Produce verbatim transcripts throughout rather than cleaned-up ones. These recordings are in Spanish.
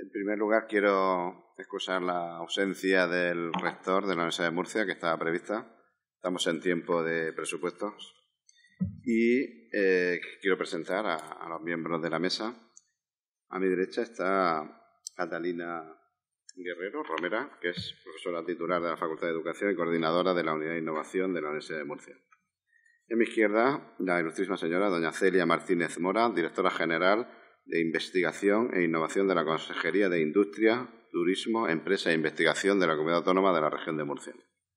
En primer lugar, quiero excusar la ausencia del rector de la Universidad de Murcia, que estaba prevista. Estamos en tiempo de presupuestos. Y eh, quiero presentar a, a los miembros de la mesa. A mi derecha está Catalina Guerrero Romera, que es profesora titular de la Facultad de Educación y coordinadora de la Unidad de Innovación de la Universidad de Murcia. Y a mi izquierda, la ilustrísima señora doña Celia Martínez Mora, directora general de Investigación e Innovación de la Consejería de Industria, Turismo, Empresa e Investigación de la Comunidad Autónoma de la Región de Murcia.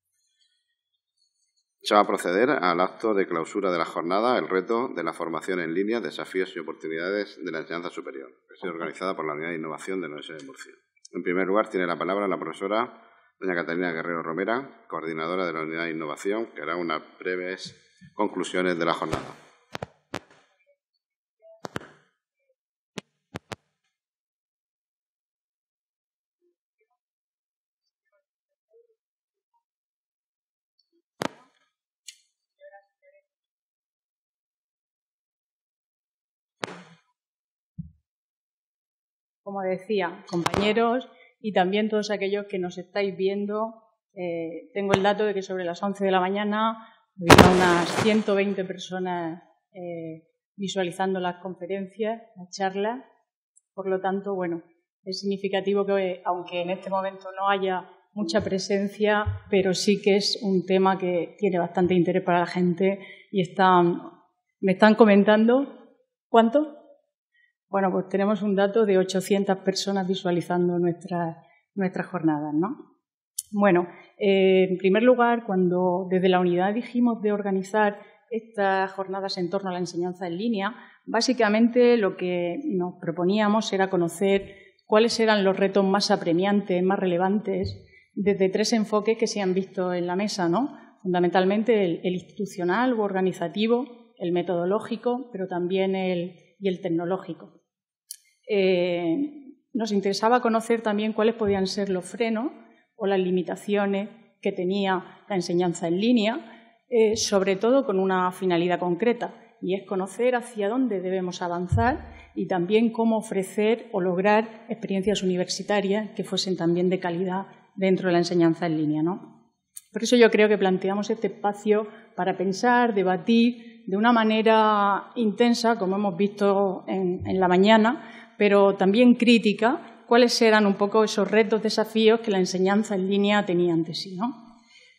Se va a proceder al acto de clausura de la jornada, el reto de la formación en línea, desafíos y oportunidades de la enseñanza superior, que ha sido organizada por la Unidad de Innovación de la Universidad de Murcia. En primer lugar, tiene la palabra la profesora doña Catalina Guerrero Romera, coordinadora de la Unidad de Innovación, que hará unas breves conclusiones de la jornada. Como decía, compañeros y también todos aquellos que nos estáis viendo, eh, tengo el dato de que sobre las once de la mañana había unas ciento veinte personas eh, visualizando las conferencias, las charlas. Por lo tanto, bueno, es significativo que, aunque en este momento no haya mucha presencia, pero sí que es un tema que tiene bastante interés para la gente y están, me están comentando. ¿Cuánto? Bueno, pues tenemos un dato de ochocientas personas visualizando nuestras nuestras jornadas, ¿no? Bueno, eh, en primer lugar, cuando desde la unidad dijimos de organizar estas jornadas en torno a la enseñanza en línea, básicamente lo que nos proponíamos era conocer cuáles eran los retos más apremiantes, más relevantes, desde tres enfoques que se han visto en la mesa, ¿no? Fundamentalmente el, el institucional o organizativo, el metodológico, pero también el, y el tecnológico. Eh, nos interesaba conocer también cuáles podían ser los frenos o las limitaciones que tenía la enseñanza en línea, eh, sobre todo con una finalidad concreta, y es conocer hacia dónde debemos avanzar y también cómo ofrecer o lograr experiencias universitarias que fuesen también de calidad dentro de la enseñanza en línea, ¿no? Por eso yo creo que planteamos este espacio para pensar, debatir de una manera intensa, como hemos visto en, en la mañana, pero también crítica, cuáles eran un poco esos retos, desafíos que la enseñanza en línea tenía ante sí, ¿no?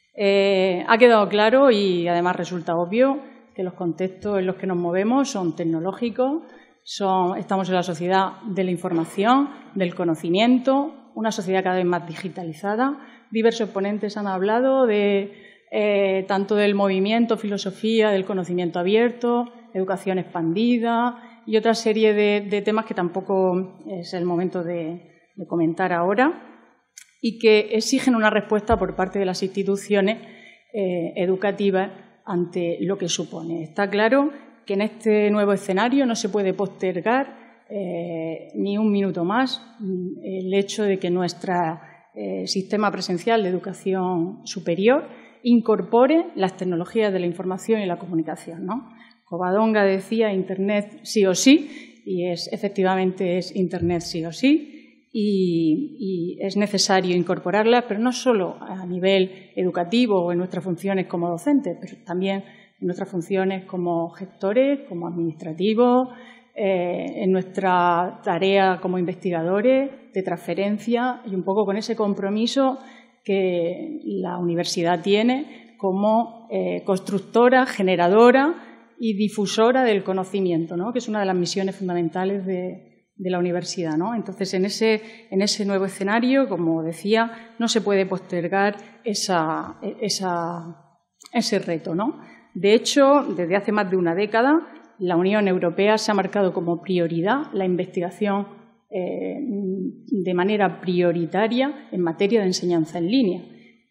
Eh, ha quedado claro y además resulta obvio que los contextos en los que nos movemos son tecnológicos, son, estamos en la sociedad de la información, del conocimiento, una sociedad cada vez más digitalizada. Diversos ponentes han hablado de eh, tanto del movimiento, filosofía, del conocimiento abierto, educación expandida y otra serie de, de temas que tampoco es el momento de, de comentar ahora y que exigen una respuesta por parte de las instituciones eh, educativas ante lo que supone. Está claro que en este nuevo escenario no se puede postergar eh, ni un minuto más el hecho de que nuestro eh, sistema presencial de educación superior incorpore las tecnologías de la información y la comunicación, ¿no? Covadonga decía Internet sí o sí, y es, efectivamente es Internet sí o sí, y, y es necesario incorporarlas, pero no solo a nivel educativo o en nuestras funciones como docentes, pero también en nuestras funciones como gestores, como administrativos, eh, en nuestra tarea como investigadores de transferencia y un poco con ese compromiso que la universidad tiene como eh, constructora, generadora y difusora del conocimiento, ¿no? Que es una de las misiones fundamentales de, de la universidad, ¿no? Entonces, en ese, en ese nuevo escenario, como decía, no se puede postergar esa, esa, ese reto, ¿no? De hecho, desde hace más de una década, la Unión Europea se ha marcado como prioridad la investigación eh, de manera prioritaria en materia de enseñanza en línea.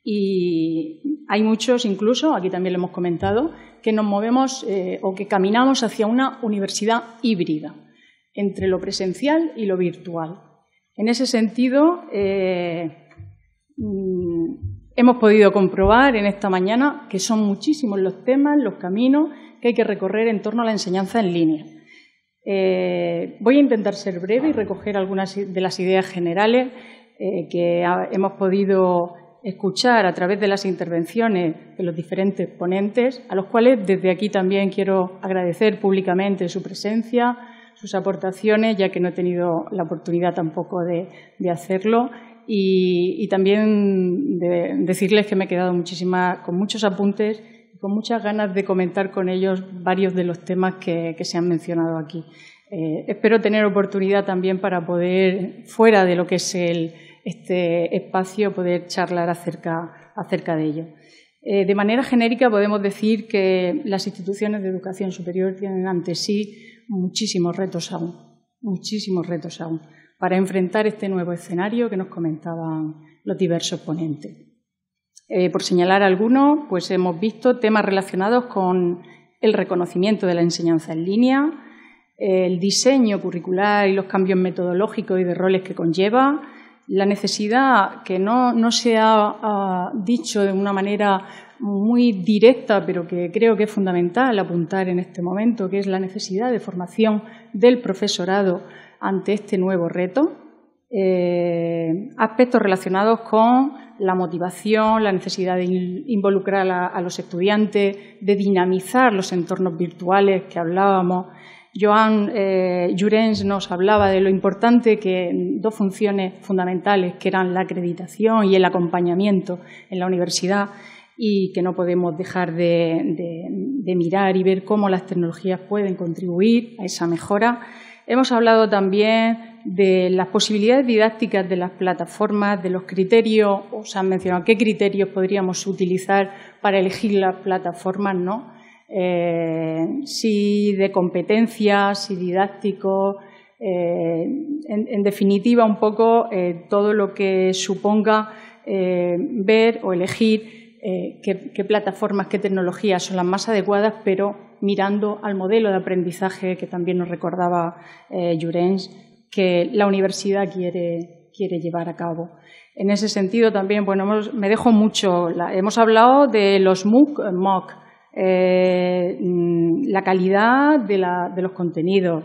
Y hay muchos, incluso, aquí también lo hemos comentado, que nos movemos eh, o que caminamos hacia una universidad híbrida, entre lo presencial y lo virtual. En ese sentido, eh, hemos podido comprobar en esta mañana que son muchísimos los temas, los caminos que hay que recorrer en torno a la enseñanza en línea. Eh, voy a intentar ser breve y recoger algunas de las ideas generales eh, que ha, hemos podido escuchar a través de las intervenciones de los diferentes ponentes, a los cuales desde aquí también quiero agradecer públicamente su presencia, sus aportaciones, ya que no he tenido la oportunidad tampoco de, de hacerlo, y, y también de decirles que me he quedado muchísima, con muchos apuntes y con muchas ganas de comentar con ellos varios de los temas que, que se han mencionado aquí. Eh, espero tener oportunidad también para poder, fuera de lo que es el, este espacio, poder charlar acerca, acerca de ello. Eh, de manera genérica podemos decir que las instituciones de educación superior tienen ante sí muchísimos retos aún, muchísimos retos aún, para enfrentar este nuevo escenario que nos comentaban los diversos ponentes. Eh, por señalar algunos, pues hemos visto temas relacionados con el reconocimiento de la enseñanza en línea, el diseño curricular y los cambios metodológicos y de roles que conlleva, la necesidad, que no, no se ha uh, dicho de una manera muy directa, pero que creo que es fundamental apuntar en este momento, que es la necesidad de formación del profesorado ante este nuevo reto. Eh, aspectos relacionados con la motivación, la necesidad de involucrar a, a los estudiantes, de dinamizar los entornos virtuales que hablábamos. Joan eh, Llorens nos hablaba de lo importante que dos funciones fundamentales, que eran la acreditación y el acompañamiento en la universidad, y que no podemos dejar de, de, de mirar y ver cómo las tecnologías pueden contribuir a esa mejora. Hemos hablado también de las posibilidades didácticas de las plataformas, de los criterios, o se han mencionado qué criterios podríamos utilizar para elegir las plataformas, ¿no? Eh, si de competencias, si didáctico, eh, en, en definitiva un poco eh, todo lo que suponga eh, ver o elegir eh, qué, qué plataformas, qué tecnologías son las más adecuadas, pero mirando al modelo de aprendizaje que también nos recordaba eh, Llorens, que la universidad quiere, quiere llevar a cabo. En ese sentido también, bueno, hemos, me dejo mucho, la, hemos hablado de los MOOC, MOOC eh, la calidad de, la, de los contenidos,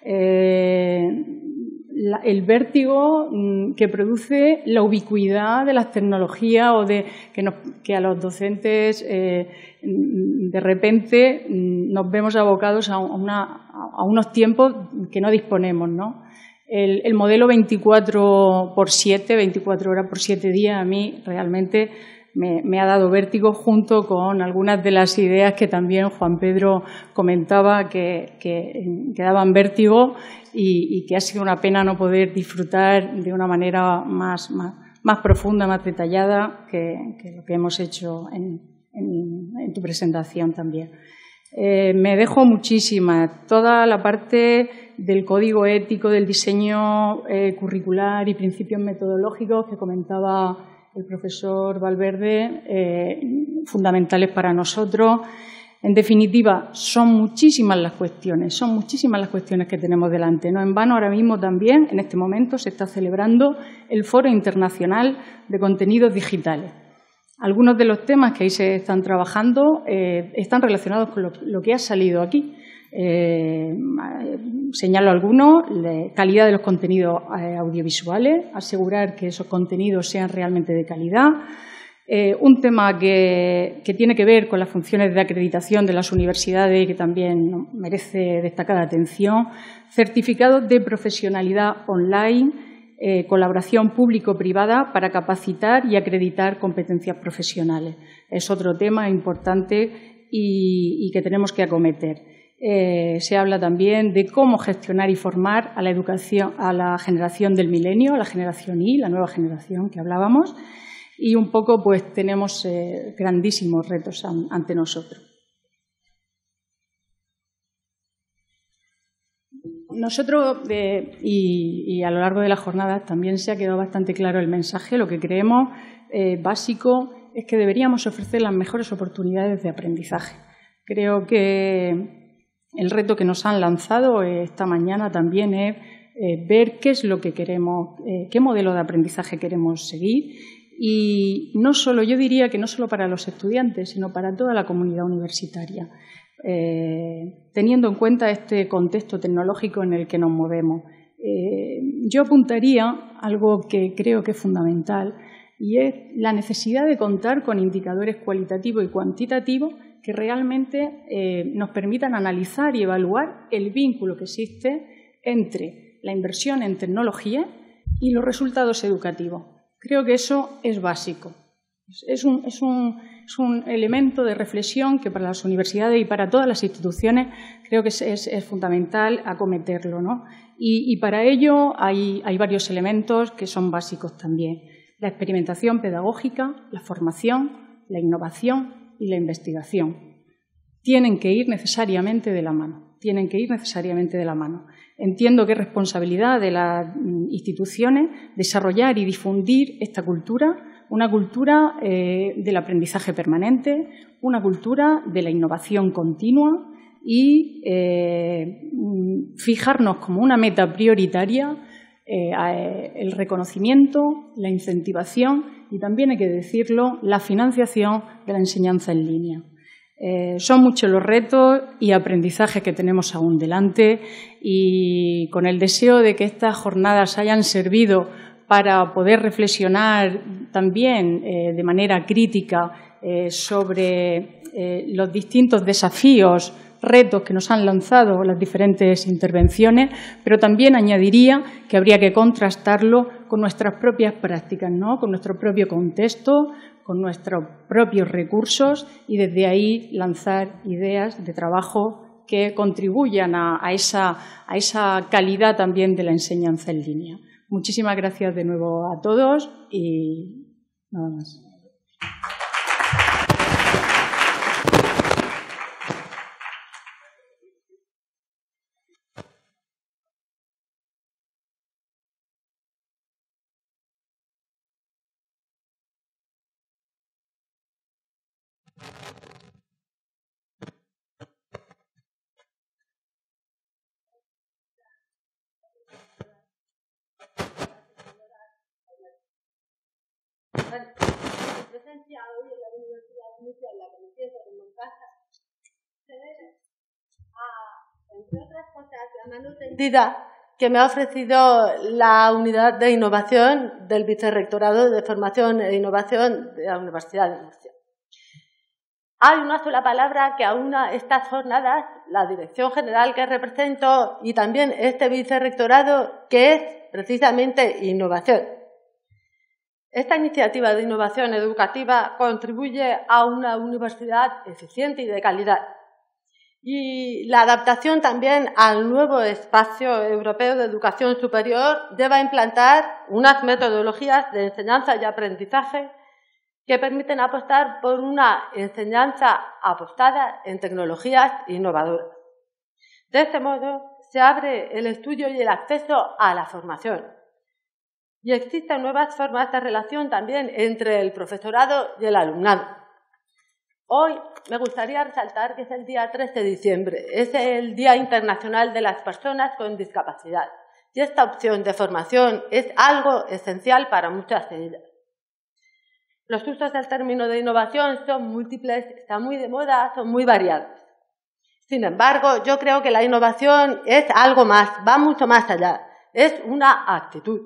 eh, la, el vértigo que produce la ubicuidad de las tecnologías o de que, nos, que a los docentes eh, de repente nos vemos abocados a, una, a unos tiempos que no disponemos, ¿no? El, el modelo veinticuatro por siete, veinticuatro horas por siete días, a mí realmente me, me ha dado vértigo, junto con algunas de las ideas que también Juan Pedro comentaba que, que, que daban vértigo y, y que ha sido una pena no poder disfrutar de una manera más, más, más profunda, más detallada que, que lo que hemos hecho en, en, en tu presentación también. Eh, me dejo muchísimas, toda la parte del código ético, del diseño eh, curricular y principios metodológicos que comentaba el profesor Valverde, eh, fundamentales para nosotros. En definitiva, son muchísimas las cuestiones, son muchísimas las cuestiones que tenemos delante. No en vano, ahora mismo también, en este momento, se está celebrando el Foro Internacional de Contenidos Digitales. Algunos de los temas que ahí se están trabajando eh, están relacionados con lo, lo que ha salido aquí. Eh, señalo algunos: la calidad de los contenidos eh, audiovisuales, asegurar que esos contenidos sean realmente de calidad. Eh, un tema que, que tiene que ver con las funciones de acreditación de las universidades y que también merece destacada atención: certificados de profesionalidad online, Eh, colaboración público-privada para capacitar y acreditar competencias profesionales. Es otro tema importante y, y que tenemos que acometer. Eh, se habla también de cómo gestionar y formar a la educación, a la generación del milenio, a la generación Y, la nueva generación que hablábamos, y un poco pues tenemos eh, grandísimos retos an, ante nosotros. Nosotros, eh, y, y a lo largo de la jornada también se ha quedado bastante claro el mensaje. Lo que creemos eh, básico es que deberíamos ofrecer las mejores oportunidades de aprendizaje. Creo que el reto que nos han lanzado esta mañana también es eh, ver qué es lo que queremos, eh, qué modelo de aprendizaje queremos seguir. Y no solo, yo diría que no solo para los estudiantes, sino para toda la comunidad universitaria. eh, teniendo en cuenta este contexto tecnológico en el que nos movemos. Eh, yo apuntaría algo que creo que es fundamental, y es la necesidad de contar con indicadores cualitativos y cuantitativos que realmente eh, nos permitan analizar y evaluar el vínculo que existe entre la inversión en tecnología y los resultados educativos. Creo que eso es básico. Es un, es un, es un elemento de reflexión que para las universidades y para todas las instituciones creo que es, es, es fundamental acometerlo, ¿no? Y, y para ello hay, hay varios elementos que son básicos también. La experimentación pedagógica, la formación, la innovación y la investigación. Tienen que ir necesariamente de la mano. Tienen que ir necesariamente de la mano. Entiendo que es responsabilidad de las instituciones desarrollar y difundir esta cultura, una cultura eh, del aprendizaje permanente, una cultura de la innovación continua y eh, fijarnos como una meta prioritaria eh, el reconocimiento, la incentivación y también, hay que decirlo, la financiación de la enseñanza en línea. Eh, son muchos los retos y aprendizajes que tenemos aún delante, y con el deseo de que estas jornadas hayan servido para poder reflexionar también eh, de manera crítica eh, sobre eh, los distintos desafíos, retos que nos han lanzado las diferentes intervenciones, pero también añadiría que habría que contrastarlo con nuestras propias prácticas, ¿no? Con nuestro propio contexto, con nuestros propios recursos, y desde ahí lanzar ideas de trabajo que contribuyan a, a, esa, a esa calidad también de la enseñanza en línea. Muchísimas gracias de nuevo a todos y nada más. Mi presencia hoy en la Universidad de Murcia, en la Comisión de Montaje, se debe a, entre otras cosas, la mano tendida que me ha ofrecido la unidad de innovación del Vicerrectorado de Formación e Innovación de la Universidad de Murcia. Hay una sola palabra que aúna estas jornadas, la dirección general que represento y también este vicerrectorado, que es precisamente innovación. Esta iniciativa de innovación educativa contribuye a una universidad eficiente y de calidad. Y la adaptación también al nuevo espacio europeo de educación superior debe implantar unas metodologías de enseñanza y aprendizaje que permiten apostar por una enseñanza apostada en tecnologías innovadoras. De este modo, se abre el estudio y el acceso a la formación. Y existen nuevas formas de relación también entre el profesorado y el alumnado. Hoy me gustaría resaltar que es el día tres de diciembre, es el Día Internacional de las Personas con Discapacidad. Y esta opción de formación es algo esencial para muchas de ellas. Los usos del término de innovación son múltiples, están muy de moda, son muy variados. Sin embargo, yo creo que la innovación es algo más, va mucho más allá. Es una actitud,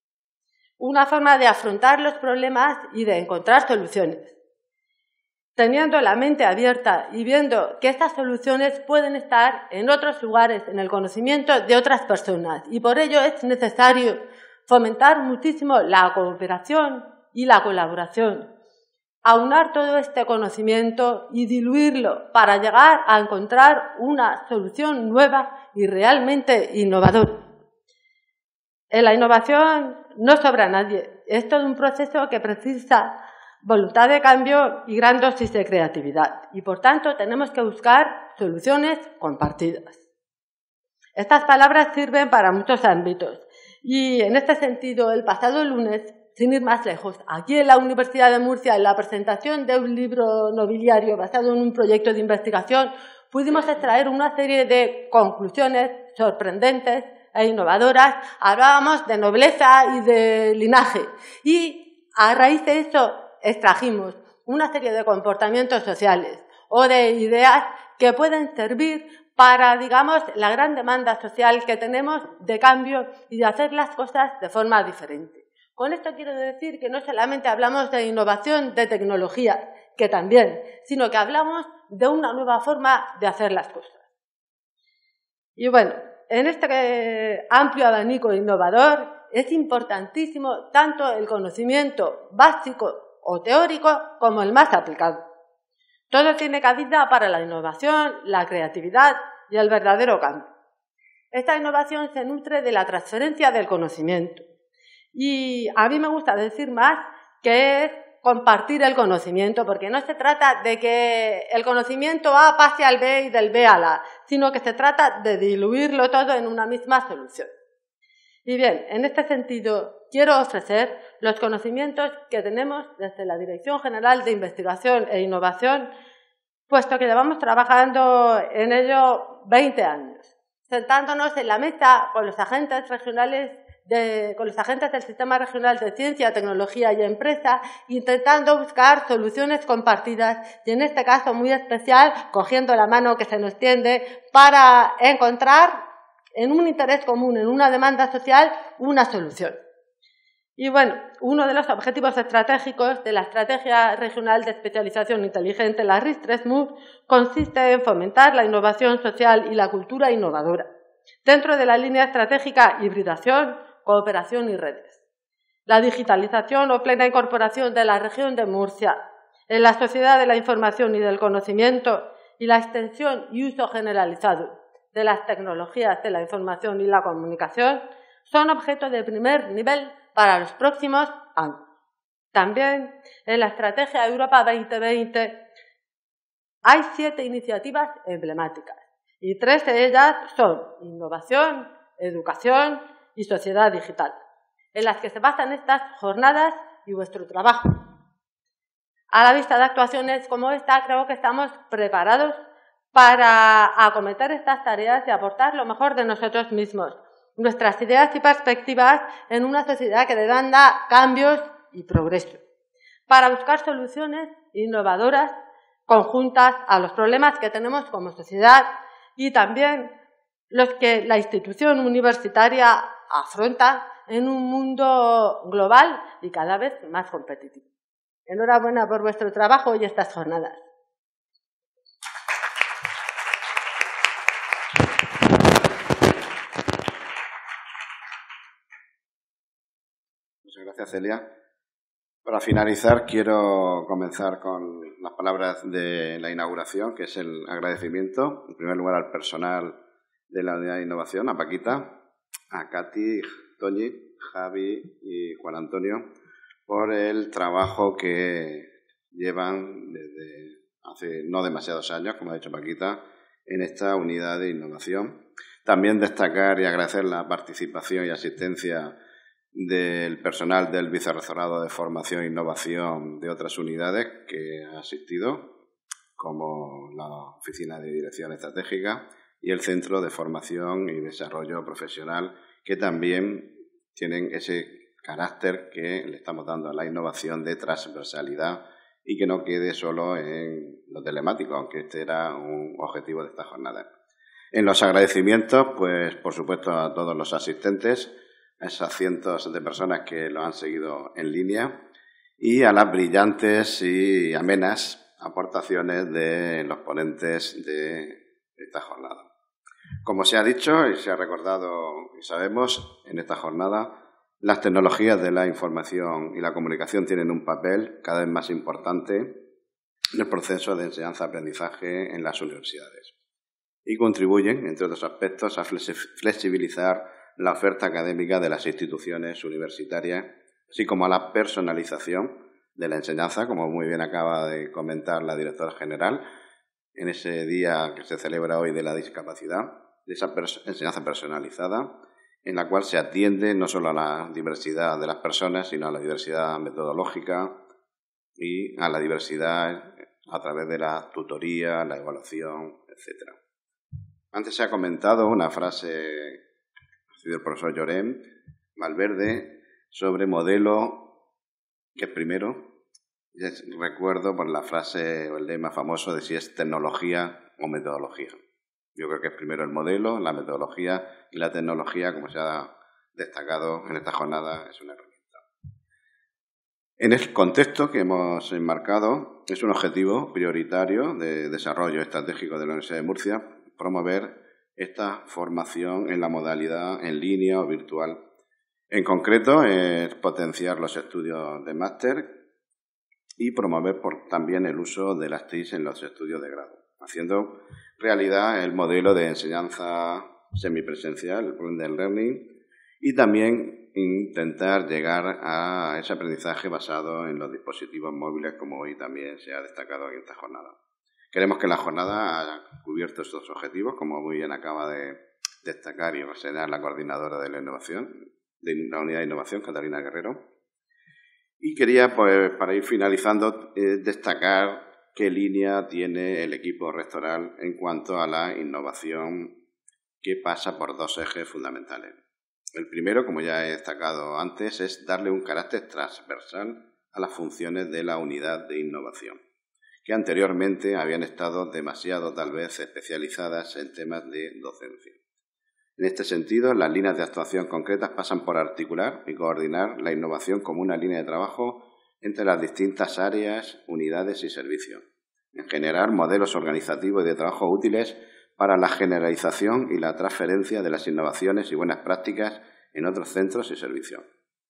una forma de afrontar los problemas y de encontrar soluciones, teniendo la mente abierta y viendo que estas soluciones pueden estar en otros lugares, en el conocimiento de otras personas. Y por ello es necesario fomentar muchísimo la cooperación y la colaboración, aunar todo este conocimiento y diluirlo para llegar a encontrar una solución nueva y realmente innovadora. En la innovación no sobra nadie, es todo un proceso que precisa voluntad de cambio y gran dosis de creatividad, y por tanto tenemos que buscar soluciones compartidas. Estas palabras sirven para muchos ámbitos y en este sentido el pasado lunes, sin ir más lejos, aquí en la Universidad de Murcia, en la presentación de un libro nobiliario basado en un proyecto de investigación, pudimos extraer una serie de conclusiones sorprendentes e innovadoras. Hablábamos de nobleza y de linaje y a raíz de eso extrajimos una serie de comportamientos sociales o de ideas que pueden servir para, digamos, la gran demanda social que tenemos de cambio y de hacer las cosas de forma diferente. Con esto quiero decir que no solamente hablamos de innovación de tecnología, que también, sino que hablamos de una nueva forma de hacer las cosas. Y bueno, en este amplio abanico innovador es importantísimo tanto el conocimiento básico o teórico como el más aplicado. Todo tiene cabida para la innovación, la creatividad y el verdadero cambio. Esta innovación se nutre de la transferencia del conocimiento. Y a mí me gusta decir más que es compartir el conocimiento, porque no se trata de que el conocimiento A pase al B y del B al A, sino que se trata de diluirlo todo en una misma solución. Y bien, en este sentido, quiero ofrecer los conocimientos que tenemos desde la Dirección General de Investigación e Innovación, puesto que llevamos trabajando en ello veinte años, sentándonos en la mesa con los agentes regionales De, con los agentes del Sistema Regional de Ciencia, Tecnología y Empresa, intentando buscar soluciones compartidas y, en este caso muy especial, cogiendo la mano que se nos tiende para encontrar en un interés común, en una demanda social, una solución. Y bueno, uno de los objetivos estratégicos de la Estrategia Regional de Especialización Inteligente, la R I S tres M U, consiste en fomentar la innovación social y la cultura innovadora, dentro de la línea estratégica hibridación, cooperación y redes. La digitalización o plena incorporación de la región de Murcia en la sociedad de la información y del conocimiento y la extensión y uso generalizado de las tecnologías de la información y la comunicación son objeto de primer nivel para los próximos años. También en la Estrategia Europa veinte veinte hay siete iniciativas emblemáticas y tres de ellas son innovación, educación y sociedad digital, en las que se basan estas jornadas y vuestro trabajo. A la vista de actuaciones como esta, creo que estamos preparados para acometer estas tareas y aportar lo mejor de nosotros mismos, nuestras ideas y perspectivas en una sociedad que demanda cambios y progreso, para buscar soluciones innovadoras conjuntas a los problemas que tenemos como sociedad y también los que la institución universitaria afronta en un mundo global y cada vez más competitivo. Enhorabuena por vuestro trabajo y estas jornadas. Muchas gracias, Celia. Para finalizar, quiero comenzar con las palabras de la inauguración, que es el agradecimiento, en primer lugar, al personal de la Unidad de Innovación, a Paquita, a Katy, Toñi, Javi y Juan Antonio, por el trabajo que llevan desde hace no demasiados años, como ha dicho Paquita, en esta unidad de innovación. También destacar y agradecer la participación y asistencia del personal del Vicerrectorado de Formación e Innovación de otras unidades que ha asistido, como la Oficina de Dirección Estratégica y el Centro de Formación y Desarrollo Profesional, que también tienen ese carácter que le estamos dando a la innovación de transversalidad y que no quede solo en lo telemático, aunque este era un objetivo de esta jornada. En los agradecimientos, pues por supuesto a todos los asistentes, a esas cientos de personas que lo han seguido en línea y a las brillantes y amenas aportaciones de los ponentes de esta jornada. Como se ha dicho y se ha recordado y sabemos, en esta jornada las tecnologías de la información y la comunicación tienen un papel cada vez más importante en el proceso de enseñanza-aprendizaje en las universidades y contribuyen, entre otros aspectos, a flexibilizar la oferta académica de las instituciones universitarias, así como a la personalización de la enseñanza, como muy bien acaba de comentar la directora general, en ese día que se celebra hoy de la discapacidad, de esa pers- enseñanza personalizada, en la cual se atiende no solo a la diversidad de las personas, sino a la diversidad metodológica y a la diversidad a través de la tutoría, la evaluación, etcétera. Antes se ha comentado una frase del profesor Llorén Valverde sobre modelo, que es primero. Recuerdo por la frase o el lema famoso de si es tecnología o metodología. Yo creo que es primero el modelo, la metodología y la tecnología, como se ha destacado en esta jornada, es una herramienta. En el contexto que hemos enmarcado, es un objetivo prioritario de desarrollo estratégico de la Universidad de Murcia promover esta formación en la modalidad en línea o virtual. En concreto, es potenciar los estudios de máster y promover por, también el uso de las T I C en los estudios de grado, haciendo realidad el modelo de enseñanza semipresencial, el blended learning, y también intentar llegar a ese aprendizaje basado en los dispositivos móviles, como hoy también se ha destacado en esta jornada. Queremos que la jornada haya cubierto estos objetivos, como muy bien acaba de destacar y reseñar la coordinadora de la innovación, de la unidad de innovación, Catalina Guerrero. Y quería, pues, para ir finalizando, eh, destacar qué línea tiene el equipo rectoral en cuanto a la innovación, que pasa por dos ejes fundamentales. El primero, como ya he destacado antes, es darle un carácter transversal a las funciones de la unidad de innovación, que anteriormente habían estado demasiado, tal vez, especializadas en temas de docencia. En este sentido, las líneas de actuación concretas pasan por articular y coordinar la innovación como una línea de trabajo entre las distintas áreas, unidades y servicios, en generar modelos organizativos y de trabajo útiles para la generalización y la transferencia de las innovaciones y buenas prácticas en otros centros y servicios.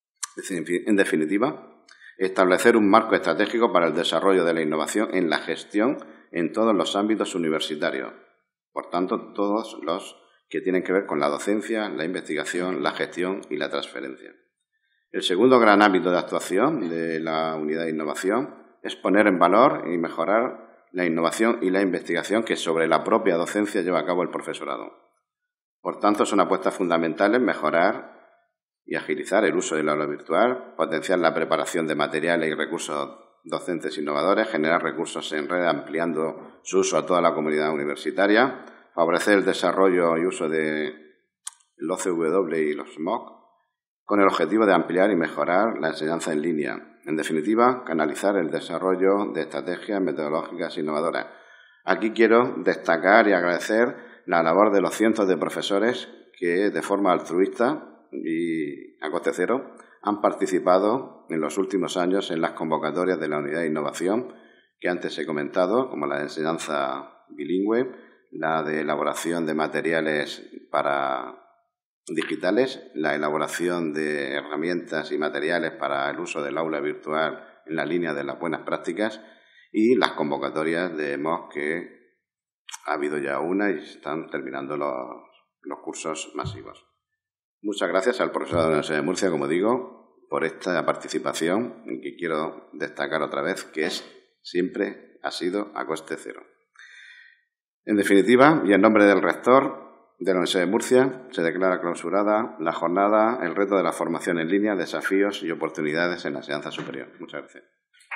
En definitiva, establecer un marco estratégico para el desarrollo de la innovación en la gestión en todos los ámbitos universitarios, por tanto, todos los que tienen que ver con la docencia, la investigación, la gestión y la transferencia. El segundo gran ámbito de actuación de la unidad de innovación es poner en valor y mejorar la innovación y la investigación que sobre la propia docencia lleva a cabo el profesorado. Por tanto, son apuestas fundamentales mejorar y agilizar el uso del aula virtual, potenciar la preparación de materiales y recursos docentes innovadores, generar recursos en red ampliando su uso a toda la comunidad universitaria, favorecer el desarrollo y uso de los O C W y los M O O C, con el objetivo de ampliar y mejorar la enseñanza en línea. En definitiva, canalizar el desarrollo de estrategias metodológicas innovadoras. Aquí quiero destacar y agradecer la labor de los cientos de profesores que, de forma altruista y a coste cero, han participado en los últimos años en las convocatorias de la unidad de innovación que antes he comentado, como la de enseñanza bilingüe, la de elaboración de materiales para digitales, la elaboración de herramientas y materiales para el uso del aula virtual en la línea de las buenas prácticas y las convocatorias de M O O C, que ha habido ya una y se están terminando los, los cursos masivos. Muchas gracias al profesor de la Universidad de Murcia, como digo, por esta participación, en que quiero destacar otra vez que es siempre ha sido a coste cero. En definitiva, y en nombre del rector de la Universidad de Murcia, se declara clausurada la jornada El reto de la formación en línea, desafíos y oportunidades en la enseñanza superior. Muchas gracias.